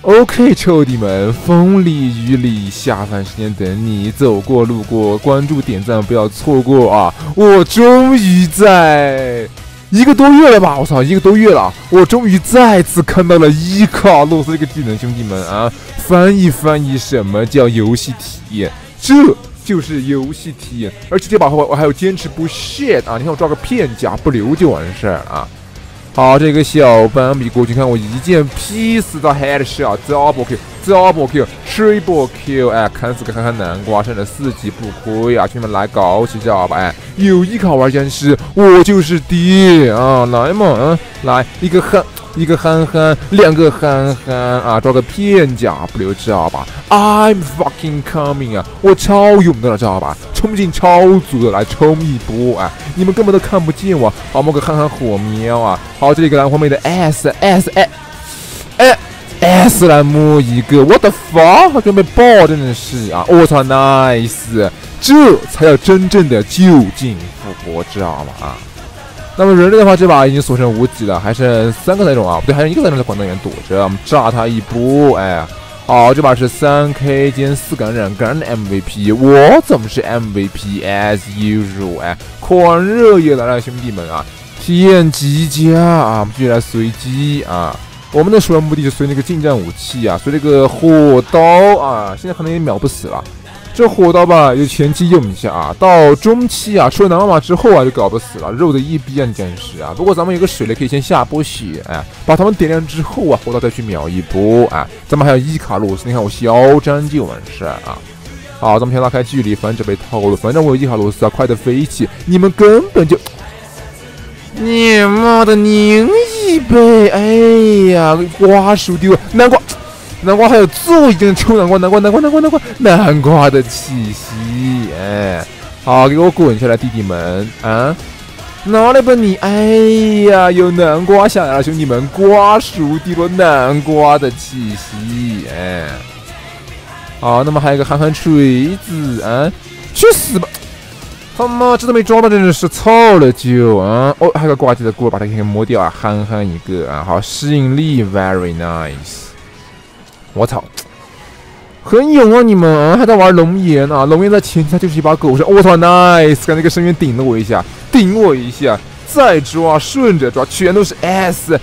OK， 臭弟们，风里雨里，下饭时间等你，走过路过，关注点赞不要错过啊！我终于在1个多月了吧？我操，1个多月了，我终于再次看到了伊卡洛斯这个技能，兄弟们啊，翻译什么叫游戏体验？这就是游戏体验，而且这把我还有坚持不懈啊！你看我抓个片甲不留就完事儿啊！好，这个小斑比过去，看我一剑劈死到 headshot，double kill，double kill，triple kill， 哎，砍死个看看南瓜，升了4级不亏啊！兄弟们来搞起，知道吧？哎，有依靠玩僵尸，我就是爹啊！来嘛，来一个憨憨，2个憨憨啊，抓个片甲不留，知道吧 ？I'm fucking coming 啊！我超勇的了，知道吧？冲劲超足的，来冲一波啊！你们根本都看不见我，好，摸个憨憨火喵啊！好，这里一个蓝花妹的 S 来摸一个，我的 fuck， 准备爆，真的是啊！我操 ，nice， 这才叫真正的就近复活，知道吗？啊！那么人类的话，这把已经所剩无几了，还剩3个那种啊，不对，还剩1个那种在管道里面躲着，我们炸他一波，哎，好，这把是3K 兼4感染MVP， 我怎么是 MVP as usual？ 哎，狂热也来了，兄弟们啊，体验极佳啊，我们继续来随机啊，我们的首要目的是随那个近战武器啊，随那个火刀啊，现在可能也秒不死了。这火刀吧，就前期用一下啊，到中期啊，出了南玛之后啊，就搞不死了，肉的一逼啊，真是啊。不过咱们有个水雷可以先下波血，哎，把他们点亮之后啊，火刀再去秒一波，哎，咱们还有伊卡洛斯，你看我嚣张就完事啊。好，咱们先拉开距离，反正被套路，反正我有伊卡洛斯啊，快的飞起，你们根本就，你妈的拧一杯，哎呀，瓜熟丢了，南瓜还有最后一根臭南瓜的气息，哎，好，给我滚下来，弟弟们啊！哪里吧你？哎呀，有南瓜下来了，兄弟们，瓜熟蒂落南瓜的气息，哎，好，那么还有一个憨憨锤子啊，去死吧！他妈，这都没抓到，真的是操了就啊！哦，还有个挂机的锅，把它给摸掉啊，憨憨一个啊，好，适应力 very nice。我操，很勇啊你们啊，还在玩龙岩啊！龙岩在前期它就是一把狗绳，我操 ，nice！ 看那个深渊顶了我一下，再抓，顺着抓，全都是 S，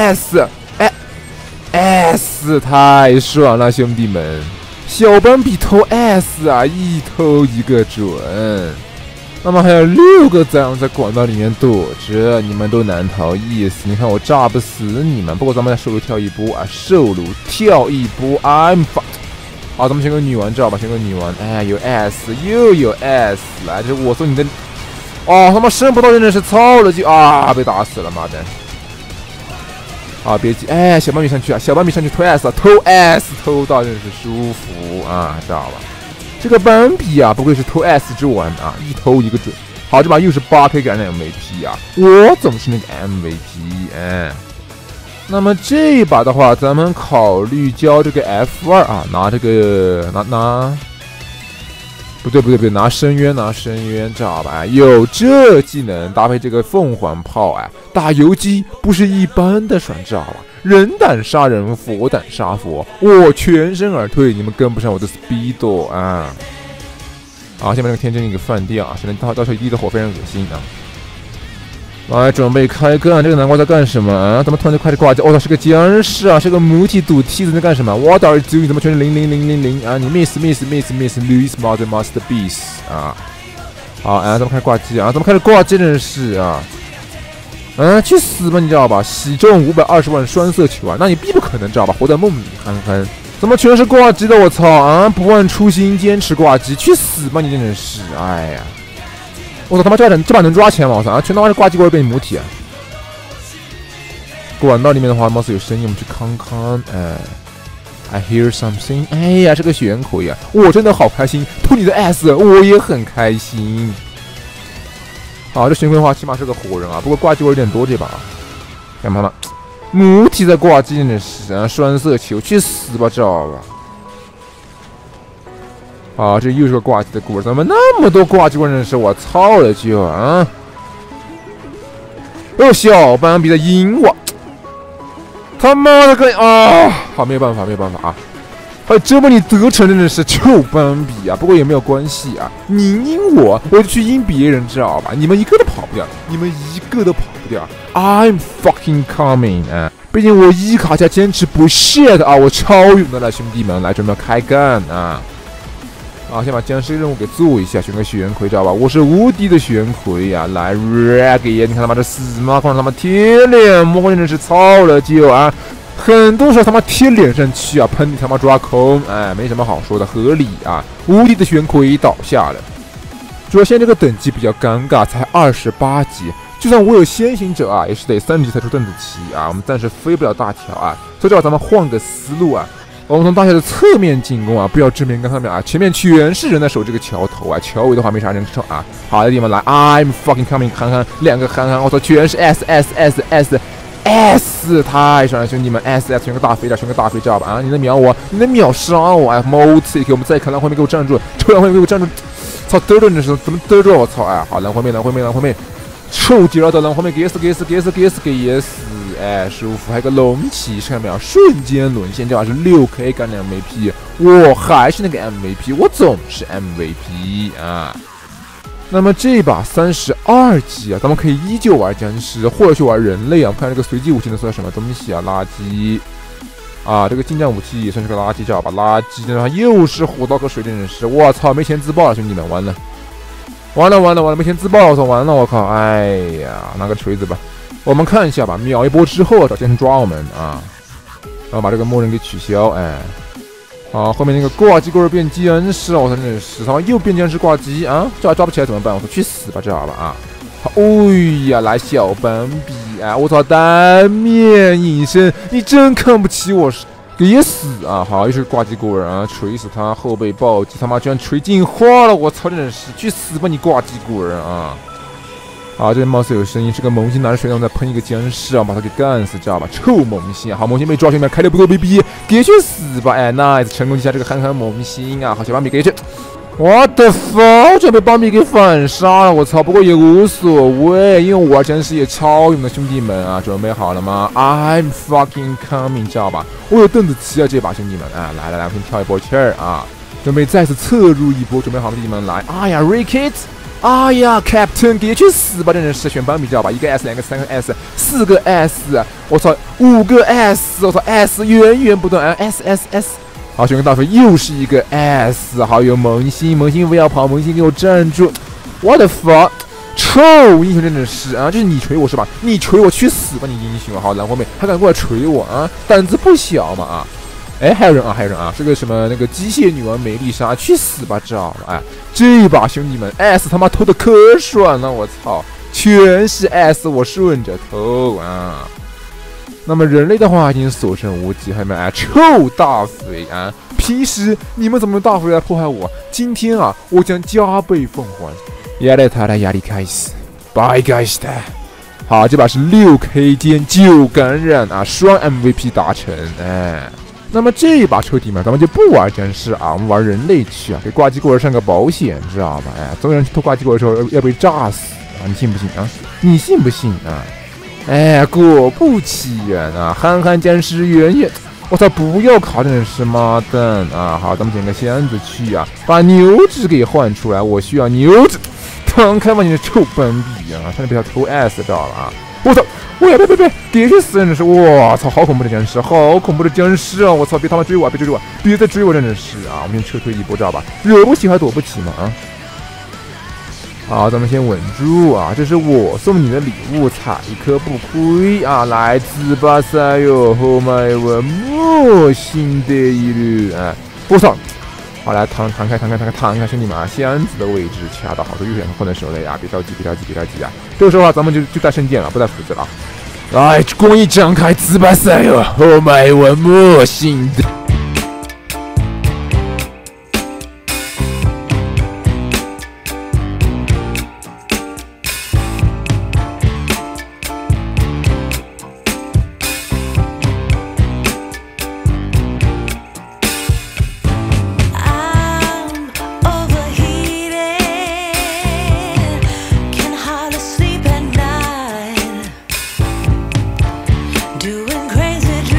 太爽了，兄弟们！小斑比偷 S 啊，一偷一个准。那么还有6个崽在管道里面躲着，你们都难逃一死。你看我炸不死你们，不过咱们来受炉跳一波啊，I'm fuck。好，咱们选个女王，知道吧？选个女王，哎，有 S 又有 S， 来，这是我送你的。哦，他妈升不到真的是操了就啊，被打死了，妈的！啊，别急，哎，小斑比上去啊，偷 S， 偷到真的是舒服啊，知道吧？这个斑比啊，不愧是偷 S 之王啊，一偷一个准。好，这把又是8K 感染 MVP 啊，我总是那个 MVP， 哎。那么这一把的话，咱们考虑交这个 F2啊，拿这个不对，拿深渊，知道吧？有这技能搭配这个凤凰炮，哎，打游击不是一般的爽，知道吧？人胆杀人，佛胆杀佛，我全身而退，你们跟不上我的 speed 啊！好，下面那个天真给放掉啊，现在到时候一的火非常恶心啊！来，准备开干，这个南瓜在干什么啊？怎么突然就开始挂机？我操，是个僵尸啊！是个母体赌梯子在干什么 ？What are you doing？ 怎么全是00000啊？你 miss，lose mother master beast 啊！好，哎，咱们开始挂机啊！真的是啊！去死吧，你知道吧？喜中520万双色球啊，那你必不可能知道吧？活在梦里，憨憨，怎么全是挂机的？我操啊！不忘初心，坚持挂机，去死吧！你真的是，哎呀！我操他妈这把能抓钱吗？我操啊！全他妈是挂机过来变母体啊！管道里面的话，貌似有声音，我们去看看。哎 ，I hear something。哎呀，这个玄口呀，我真的好开心，偷你的 S， 我也很开心。好，这玄葵的话起码是个活人啊，不过挂机有点多这把。干嘛呢？母体在挂机真的是啊，双色球，去死吧，知道吧？啊，这又是个挂机的故事，怎么那么多挂机关人士？我操了就啊！哦，小斑比在赢我， 他妈的个啊！好，没有办法啊！哎，这么你得逞真的是臭斑比啊！不过也没有关系啊，你阴我就去阴别人，知道吧？你们一个都跑不掉！I'm fucking coming 啊！毕竟我一卡加坚持不懈的啊，我超勇的了，兄弟们，来准备开干啊！啊，先把僵尸任务给做一下，选个血缘葵，知道吧？我是无敌的血缘葵呀！来 ，Raggy， 你看他妈这死妈，看他妈贴脸膜，真是操了就啊！很多时候他妈贴脸上去啊，喷你他妈抓空，哎，没什么好说的，合理啊！无敌的血缘葵倒下了，主要现在这个等级比较尴尬，才28级。就算我有先行者啊，也是得3级才出邓紫棋啊，我们暂时飞不了大桥啊，所以这咱们换个思路啊，我们从大桥的侧面进攻啊，不要正面跟他们啊，前面全是人在守这个桥头啊，桥尾的话没啥人守啊。好的地方来 ，I'm fucking coming， 憨憨2个憨憨，我操，全是 S， 太爽了，兄弟们 ，SS 选个大飞知道吧？啊，你能秒我，你能秒杀我啊 ！Multi， 我们再看蓝灰妹给我站住，臭蓝灰妹给我站住，操，得着你是怎么得着我操！哎，好，蓝灰妹。臭极了的蓝花妹给死，哎，舒服，还有个龙骑士，看到没有？瞬间沦陷，这把是6K 干两 MVP， 我还是那个 MVP， 我总是 MVP 啊。那么这把32级啊，咱们可以依旧玩僵尸，或者去玩人类啊。我们看这个随机武器能算什么东西啊？垃圾啊，这个近战武器也算是个垃圾，知道吧？垃圾，然后又是火刀和水电人士，我操，没钱自爆了，兄弟们，完了，没钱自爆了，我操，完了，我靠，哎呀，拿个锤子吧。我们看一下吧，秒一波之后找剑士抓我们啊，然后把这个默认给取消，哎。好，后面那个挂机过来变僵尸，我操，真的是他妈又变僵尸挂机啊！这还抓不起来怎么办？我操，去死吧，知道吧啊！好，哎呀，来小斑比啊！我操，单面隐身，你真看不起我，给死啊！好，又是挂机过人啊，锤死他，后背暴击，他妈居然锤进化了！我操，真的是去死吧你挂机过人啊！好，这边貌似有声音，是个萌新拿着水枪在喷一个僵尸啊，把他给干死，知道吧？臭萌新啊！好，萌新被抓，兄弟们开的不够逼逼，给去死吧！哎 ，nice， 成功击下这个憨憨萌新啊！好，小斑比给去，我的 fuck， 就被斑比给反杀了，我操！不过也无所谓，因为我僵尸也超勇的兄弟们啊，准备好了吗 ？I'm fucking coming， 知道吧？我有邓紫棋啊，这把兄弟们啊，来，我先跳一波气儿啊，准备再次侧入一波，准备好了，弟弟们来！哎呀 ，Rickit。哎呀 ，Captain， 给去死吧！真的是选斑比知道吧？1个 S， 2个 3个 S， 4个 S， 我操，5个 S， 我操 S 源源不断啊 ，S。好，选个大飞，又是一个 S， 好，有萌新不要跑，萌新给我站住！我的 fuck， 臭英雄真的是啊，就是你锤我是吧？你锤我去死吧你英雄！好，蓝花妹还敢过来锤我啊？胆子不小嘛啊！哎，还有人啊！这个什么那个机械女王梅丽莎，去死吧，知道吧？哎，这把兄弟们 S 他妈偷的可爽了，我操，全是 S， 我顺着偷啊！那么人类的话已经所剩无几，还有没有？哎，臭大肥啊！平时你们怎么用大肥来迫害我？今天啊，我将加倍奉还。压力他的压力开始，白开始的。好，这把是6K 兼9感染啊，双 MVP 达成，哎。那么这一把彻底嘛，咱们就不玩僵尸啊，我们玩人类去啊，给挂机过人上个保险，知道吧？哎，总有人偷挂机过的时候要被炸死啊，你信不信啊？你信不信啊？哎，果不其然啊，憨僵尸远，我操，不要卡真的是妈蛋啊！好，咱们捡个箱子去啊，把牛脂给换出来，我需要牛脂，摊开吧你的臭斑比啊！差点被他偷 S 知道了啊！我操！喂，别，别去死！真的是，我操，好恐怖的僵尸，好恐怖的僵尸啊！我操，别他妈追我，别再追我，真的是啊！我们先撤退一波，知道吧？惹不起还躲不起嘛啊！好，咱们先稳住啊！这是我送你的礼物，采一颗不亏啊！来自巴塞哟，后面有个莫新的一律啊！我操！好，来弹开，兄弟们啊！箱子的位置掐到好多右旋后的手雷啊！别着急啊！这个时候啊，咱们就带圣剑了，不带斧子了。来，光一张开，自把赛哟，后面有莫新的。 Doing crazy dreams.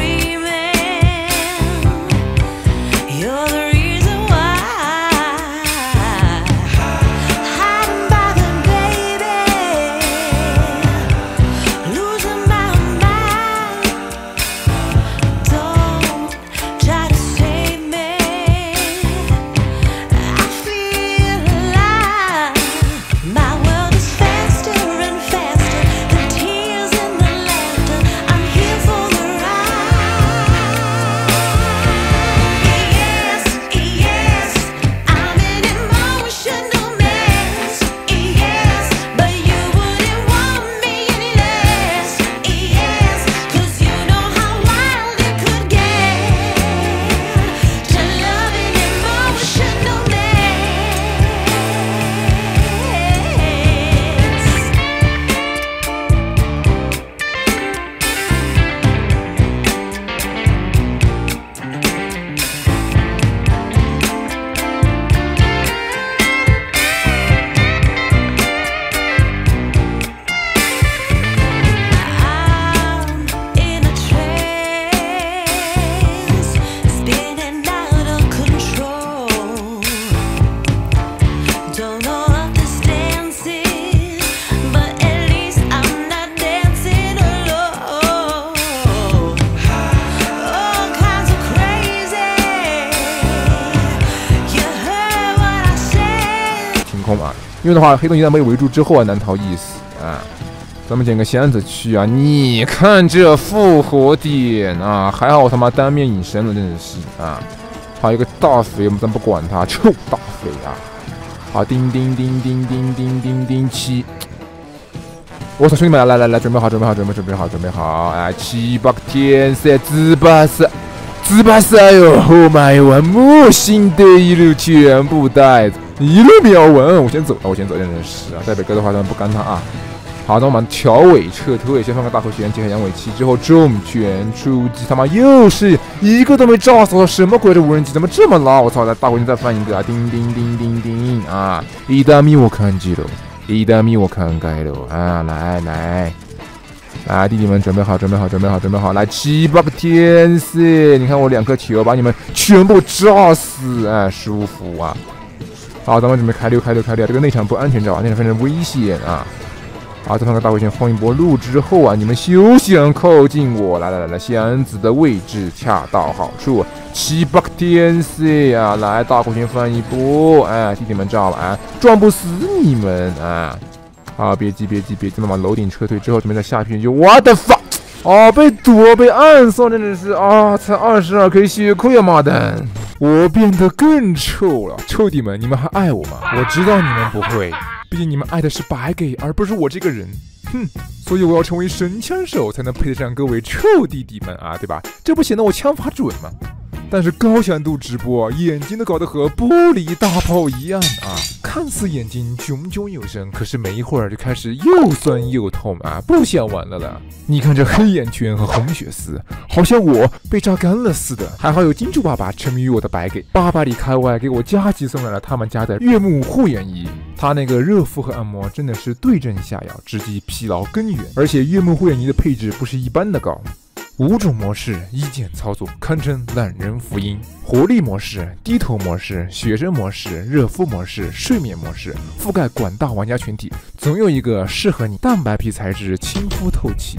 通啊，因为的话，黑洞一旦被围住之后啊，难逃一死啊。咱们捡个箱子去啊！你看这复活点啊，还好我他妈单面隐身了，真的是啊！还有一个大肥，我们咱不管他，臭大肥啊！好，叮叮叮叮叮叮叮叮7，我操，兄弟们，来，准备好，哎，7、8个天才，自把赛哟！后面有完木星的一路全部带走，一路秒完，我先走，真的是啊！戴北哥的话，咱们不干他啊！好，那我们条尾撤退，先放个大口旋，结合阳尾气之后重拳出击，他妈又是一个都没炸死，什么鬼？这无人机怎么这么拉？我操！来大口旋再放一个啊！叮叮叮叮叮啊！一大米我看见了，一大米我看盖了啊！来，弟弟们准备好，来7、8个天使，你看我2颗球把你们全部炸死，哎，舒服啊！好，咱们准备开溜，这个内场不安全，知道吧？内场非常危险啊！好，再放个大回旋，放一波路之后啊，你们休想靠近我！来，箱子的位置恰到好处，7、8个天使啊！来，大回旋放一波，哎，弟弟们知道吧？撞不死你们啊！好，别急，慢慢楼顶撤退之后，准备再下去就我的发！哦，被暗算，真的是啊！才22K 血亏啊，妈的！我变得更臭了，臭弟们，你们还爱我吗？我知道你们不会。毕竟你们爱的是白给，而不是我这个人，哼！所以我要成为神枪手，才能配得上各位臭弟弟们啊，对吧？这不显得我枪法准吗？但是高强度直播，眼睛都搞得和玻璃大炮一样啊！看似眼睛炯炯有神，可是没一会儿就开始又酸又痛啊，不想玩了啦！你看这黑眼圈和红血丝，好像我被榨干了似的。还好有金主爸爸沉迷于我的白给，800里开外给我加急送来了他们家的悦木护眼仪。他那个热敷和按摩真的是对症下药，直击疲劳根源。而且悦木护眼仪的配置不是一般的高。5种模式一键操作，堪称懒人福音。活力模式、低头模式、学生模式、热敷模式、睡眠模式，覆盖广大玩家群体，总有一个适合你。蛋白皮材质，亲肤透气。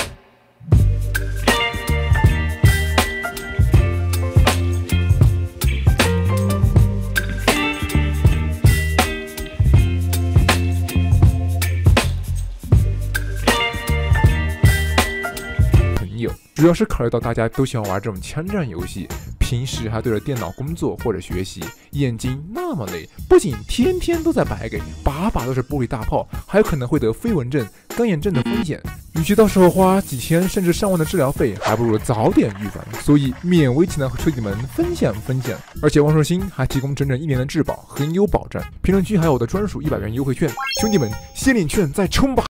主要是考虑到大家都喜欢玩这种枪战游戏，平时还对着电脑工作或者学习，眼睛那么累，不仅天天都在白给，把把都是玻璃大炮，还有可能会得飞蚊症、干眼症的风险。与其到时候花几千甚至上万的治疗费，还不如早点预防。所以勉为其难和兄弟们分享。而且王硕鑫还提供整整1年的质保，很有保障。评论区还有我的专属100元优惠券，兄弟们先领券再冲吧！